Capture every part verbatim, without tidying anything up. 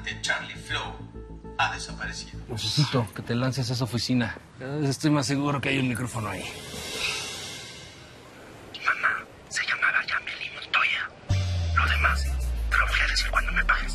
que Charlie Flow ha desaparecido. Necesito que te lances a esa oficina. Estoy más seguro que hay un micrófono ahí. Mamá se llamaba Yameli Montoya. Lo demás te lo voy a decir cuando me pagues.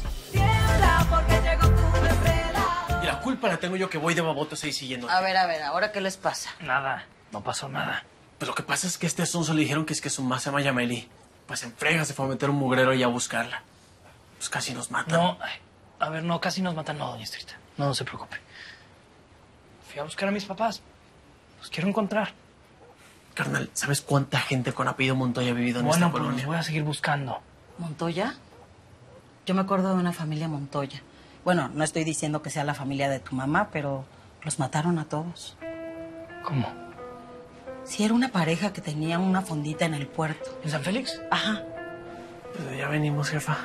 Y la culpa la tengo yo que voy de babotas ahí siguiendo. A ver, a ver, ¿ahora qué les pasa? Nada, no pasó nada. Pues lo que pasa es que a este sonso le dijeron que es que su mamá se llama Yameli. Pues en frega se fue a meter un mugrero y a buscarla. Pues casi nos matan. No, a ver, no, casi nos matan, no, doña Estrita. No, no se preocupe. Fui a buscar a mis papás. Los quiero encontrar. Carnal, ¿sabes cuánta gente con apellido Montoya ha vivido en Bueno, esta pues colonia? los voy a seguir buscando. ¿Montoya? Yo me acuerdo de una familia Montoya. Bueno, no estoy diciendo que sea la familia de tu mamá, pero los mataron a todos. ¿Cómo? Sí, era una pareja que tenía una fondita en el puerto. ¿En San Félix? Ajá. Pues ya venimos, jefa.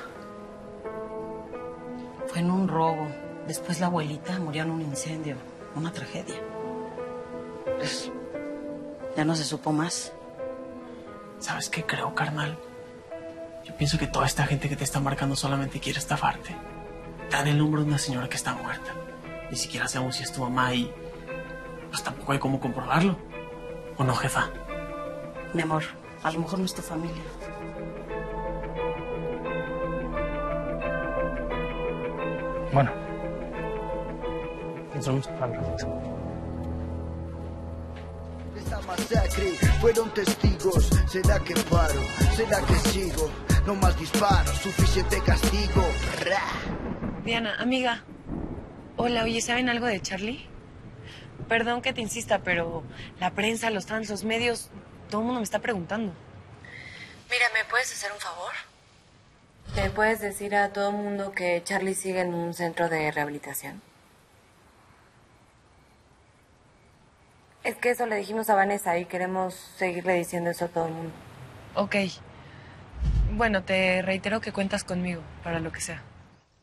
Fue en un robo. Después la abuelita murió en un incendio. Una tragedia. Pues, ya no se supo más. ¿Sabes qué creo, carnal? Yo pienso que toda esta gente que te está marcando solamente quiere estafarte. Te dan el número de una señora que está muerta. Ni siquiera sabemos si es tu mamá y... pues tampoco hay cómo comprobarlo. ¿O no, jefa? Mi amor, a lo mejor no es tu familia. Bueno. Entramos al ratito. Esta masacre fueron testigos. ¿Será que paro? ¿Será que sigo? No más disparos, suficiente castigo. Ra. Diana, amiga. Hola, oye, ¿saben algo de Charlie? Perdón que te insista, pero la prensa, los fans, los medios, todo el mundo me está preguntando. Mira, ¿me puedes hacer un favor? ¿Te puedes decir a todo el mundo que Charlie sigue en un centro de rehabilitación? Es que eso le dijimos a Vanessa y queremos seguirle diciendo eso a todo el mundo. Ok. Bueno, te reitero que cuentas conmigo para lo que sea.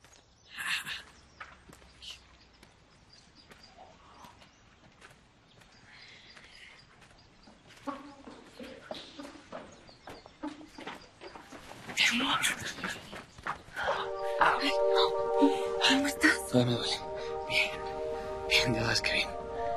¿Cómo estás? Todavía me duele. Bien. Bien, ya sabes que bien.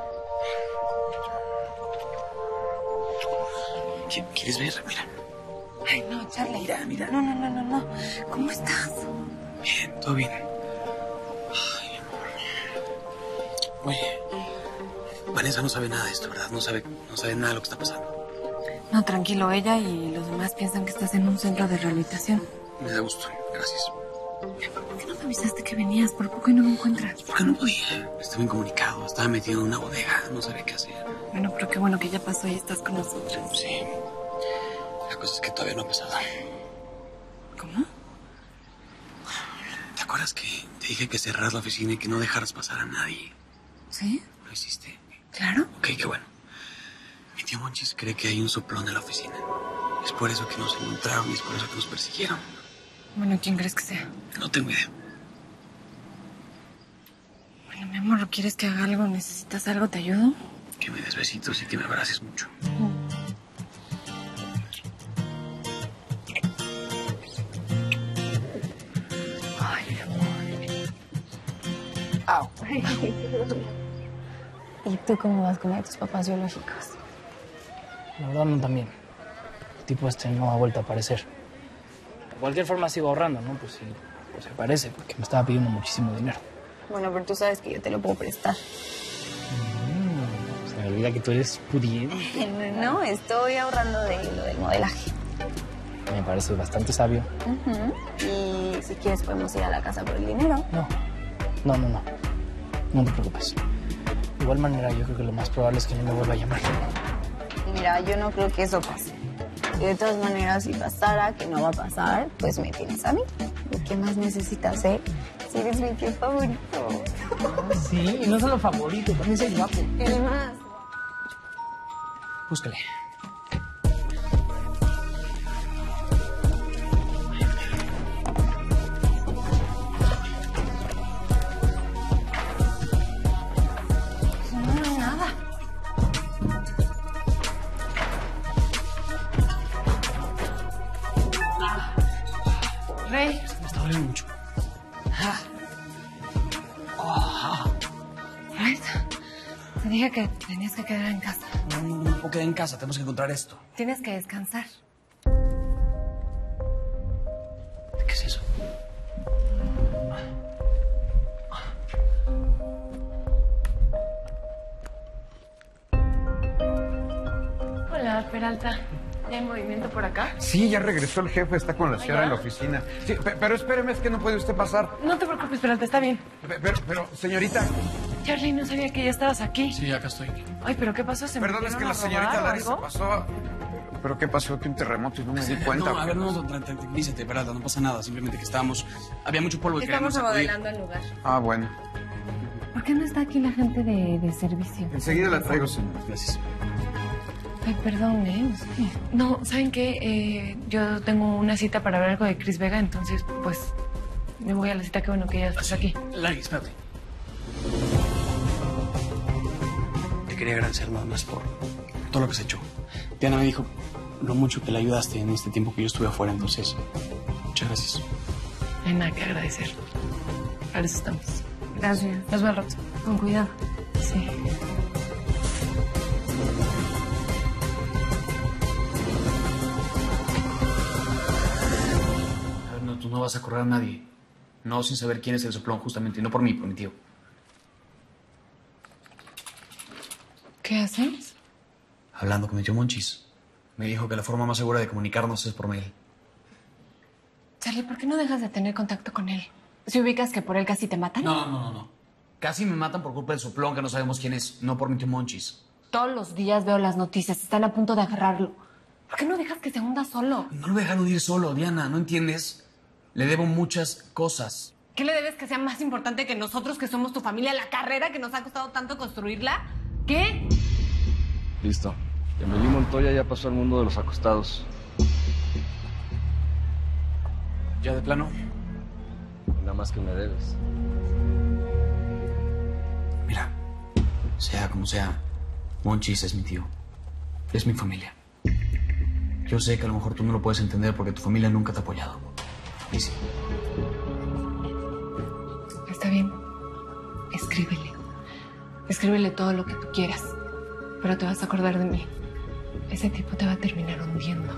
¿Quieres ver? Mira. Ay, no, Charlie. Mira, mira. No, no, no, no, no. ¿Cómo estás? Bien, todo bien. Ay, amor. Oye, Vanessa no sabe nada de esto, ¿verdad? No sabe, no sabe nada de lo que está pasando. No, tranquilo, ella y los demás piensan que estás en un centro de rehabilitación. Me da gusto, gracias. ¿Por qué no me avisaste que venías? Por poco y no me encuentras. Porque no podía. Estaba incomunicado, estaba metido en una bodega, no sabía qué hacer. Bueno, pero qué bueno que ya pasó y estás con nosotros. Sí. La cosa es que todavía no ha pasado. ¿Cómo? ¿Te acuerdas que te dije que cerraras la oficina y que no dejaras pasar a nadie? ¿Sí? ¿Lo hiciste? Claro. Ok, qué bueno. Mi tío Monchis cree que hay un soplón en la oficina. Es por eso que nos encontraron y es por eso que nos persiguieron. Bueno, ¿quién crees que sea? No tengo idea. Bueno, mi amor, ¿quieres que haga algo? ¿Necesitas algo? ¿Te ayudo? Que me des besitos y que me abraces mucho. Ay, amor. Au. ¿Y tú cómo vas con tus papás biológicos? La verdad, no tan bien. El tipo este no ha vuelto a aparecer. De cualquier forma sigo ahorrando, ¿no? Pues sí, pues se parece, porque me estaba pidiendo muchísimo dinero. Bueno, pero tú sabes que yo te lo puedo prestar. Mm, se me olvida que tú eres pudiente. No, estoy ahorrando de lo del modelaje. Me parece bastante sabio. Uh-huh. Y si quieres podemos ir a la casa por el dinero. No, no, no, no. No te preocupes. De igual manera, yo creo que lo más probable es que no me vuelva a llamar. Mira, yo no creo que eso pase. Y de todas maneras, si pasara, que no va a pasar, pues me tienes a mí. ¿Y qué más necesitas, eh? Si eres mi tío favorito. Sí, y no solo favorito, también soy guapo. ¿Qué más? Búscale. No, no hay nada. Rey. Me está doliendo mucho. Ah, dije que tenías que quedar en casa. No, no, no puedo quedar en casa. Tenemos que encontrar esto. Tienes que descansar. ¿Qué es eso? Hola, Peralta. ¿Ya hay movimiento por acá? Sí, ya regresó el jefe, está con la señora en la oficina. Sí, pe- pero espéreme, es que no puede usted pasar. No te preocupes, Peralta, está bien. Pe- Pero, pero, señorita, Charlie, no sabía que ya estabas aquí. Sí, acá estoy. Ay, ¿pero qué pasó? ¿Se perdón, es que la metieron a señorita robar o Larisa algo? pasó. ¿Pero qué pasó? Que un terremoto y no me di cuenta. No, a ver, no, no, tra- tranquilízate, Peralta, no pasa nada. Simplemente que estábamos... Había mucho polvo y Estamos queríamos acudir. remodelando el lugar. Ah, bueno. ¿Por qué no está aquí la gente de, de servicio? Enseguida la traigo, señora. Gracias. Ay, perdón, ¿eh? No, ¿saben qué? Eh, yo tengo una cita para ver algo de Chris Vega, entonces, pues, me voy a la cita. Qué bueno que ya estás aquí. Larry, espérate. Te quería agradecer nada más por todo lo que has hecho. Diana me dijo lo mucho que le ayudaste en este tiempo que yo estuve afuera, entonces, muchas gracias. No hay nada que agradecer. Para eso estamos. Gracias. Nos vemos al rato. Con cuidado. Sí. A ver, no, tú no vas a correr a nadie. No sin saber quién es el soplón, justamente. Y no por mí, por mi tío. ¿Qué haces? Hablando con mi tío Monchis. Me dijo que la forma más segura de comunicarnos es por mail. Charlie, ¿por qué no dejas de tener contacto con él? ¿Si ubicas que por él casi te matan? No, no, no, no. Casi me matan por culpa del soplón, que no sabemos quién es. No por mi tío Monchis. Todos los días veo las noticias. Están a punto de agarrarlo. ¿Por qué no dejas que se hunda solo? No lo voy a dejar hundir solo, Diana. ¿No entiendes? Le debo muchas cosas. ¿Qué le debes que sea más importante que nosotros, que somos tu familia, la carrera que nos ha costado tanto construirla? ¿Qué? Listo. Emily Montoya ya pasó al mundo de los acostados. ¿Ya de plano? Nada más que me debes. Mira, sea como sea, Monchis es mi tío. Es mi familia. Yo sé que a lo mejor tú no lo puedes entender porque tu familia nunca te ha apoyado. Y sí. Está bien. Escríbele. Escríbele todo lo que tú quieras. Pero te vas a acordar de mí. Ese tipo te va a terminar hundiendo.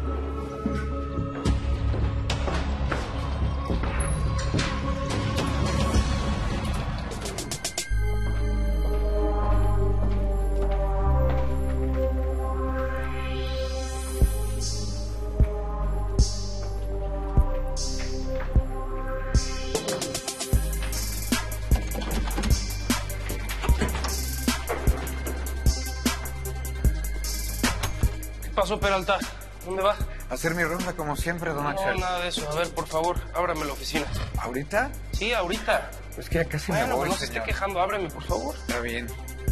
¿Qué pasó, Peralta? ¿Dónde va? Hacer mi ronda como siempre, don No, Axel. nada de eso. A ver, por favor, ábrame la oficina. ¿Ahorita? Sí, ahorita. Es que ya casi Bueno, me voy, pues no se señor. esté quejando. Ábreme, por favor. Está bien.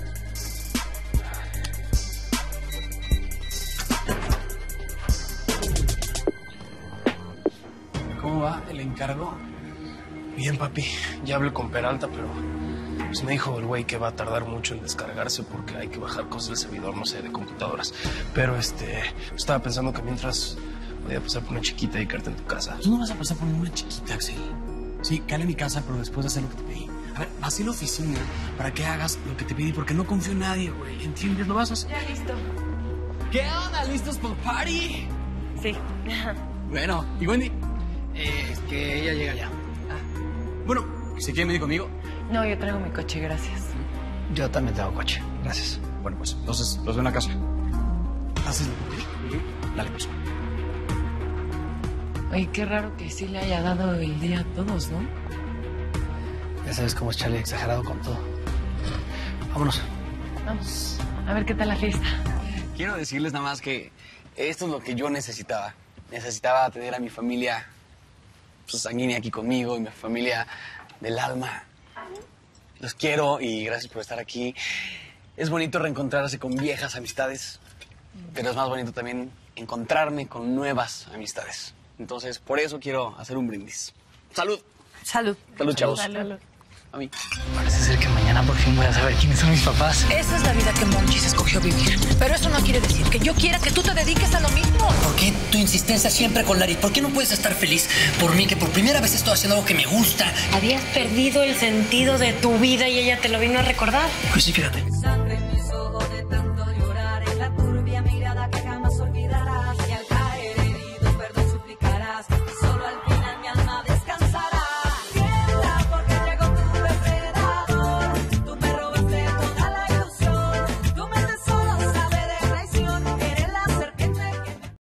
¿Cómo va el encargo? Bien, papi. Ya hablé con Peralta, pero pues me dijo el güey que va a tardar mucho en descargarse porque hay que bajar cosas del servidor, no sé, de computadoras. Pero este, estaba pensando que mientras voy a pasar por una chiquita y quedarte en tu casa. Tú no vas a pasar por ninguna chiquita, Axel. Sí, cale a mi casa, pero después de hacer lo que te pedí. A ver, vas a ir a la oficina para que hagas lo que te pedí, porque no confío en nadie, güey. ¿Entiendes? ¿Lo vas a hacer? Ya listo. ¿Qué onda? ¿Listos para el party? Sí. Bueno, ¿y Wendy? Eh, es que ella llega ya. Ah. Bueno, ¿se quieren venir conmigo? No, yo traigo mi coche, gracias. Yo también tengo coche. Gracias. Bueno, pues entonces los veo en la casa. ¿Haces lo que te pedí? Dale, pues. Oye, qué raro que sí le haya dado el día a todos, ¿no? Ya sabes cómo es Charlie, exagerado con todo. Vámonos. Vamos, a ver qué tal la fiesta. Quiero decirles nada más que esto es lo que yo necesitaba. Necesitaba tener a mi familia pues, sanguínea aquí conmigo y mi familia del alma. Los quiero y gracias por estar aquí. Es bonito reencontrarse con viejas amistades, pero es más bonito también encontrarme con nuevas amistades. Entonces, por eso quiero hacer un brindis. ¡Salud! Salud. Salud, chavos. Salud. A mí. Parece ser que mañana por fin voy a saber quiénes son mis papás. Esa es la vida que Monchis escogió vivir. Pero eso no quiere decir que yo quiera que tú te dediques a lo mismo. ¿Por qué tu insistencia siempre con Larry? ¿Por qué no puedes estar feliz por mí, que por primera vez estoy haciendo algo que me gusta? Habías perdido el sentido de tu vida y ella te lo vino a recordar. Pues sí, fíjate.